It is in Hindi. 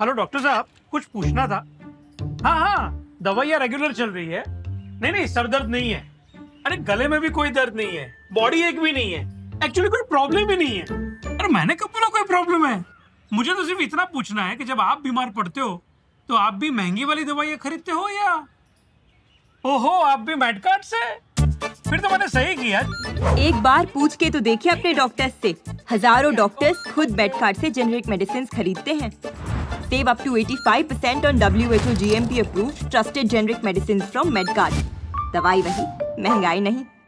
हेलो डॉक्टर साहब, कुछ पूछना था। हाँ हाँ, दवाइयाँ रेगुलर चल रही है। नहीं, सर दर्द नहीं है। अरे गले में भी कोई दर्द नहीं है, बॉडी एक भी नहीं है, एक्चुअली कोई प्रॉब्लम ही नहीं है। अरे मैंने कब बोला कोई प्रॉब्लम है? मुझे तो सिर्फ इतना पूछना है कि जब आप बीमार पड़ते हो तो आप भी महंगी वाली दवाइयाँ खरीदते हो या ओहो आप भी मेडकार्ट से? फिर तो मैंने सही किया। एक बार पूछ के तो देखिए अपने डॉक्टर से। हजारों डॉक्टर्स खुद मेडकार्ट से जेनेरिक मेडिसिन खरीदते हैं। Save up to 85% on WHO GMP approved trusted generic medicines from Medcart। दवाई वही, महंगाई नहीं।